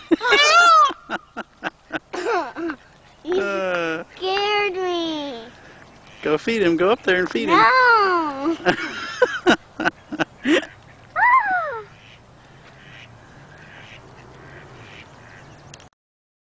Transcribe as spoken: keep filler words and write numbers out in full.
You Uh, scared me. Go feed him. Go up there and feed him. No.